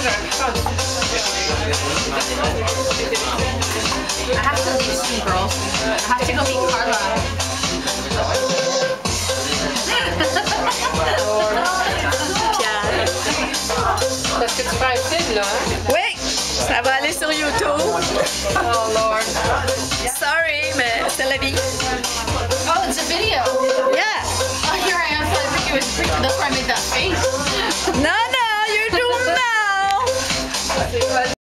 I have to leave soon, girls. I have to go meet Carla. Parce que tu fais un film, là, hein? Oui, ça va aller sur YouTube. Oh, Lord. Sorry, mais c'est la vie. Oh, it's a video. Yeah. Oh, here I am. I think it was freaking. That's why I made that face. No, no, you're doing now.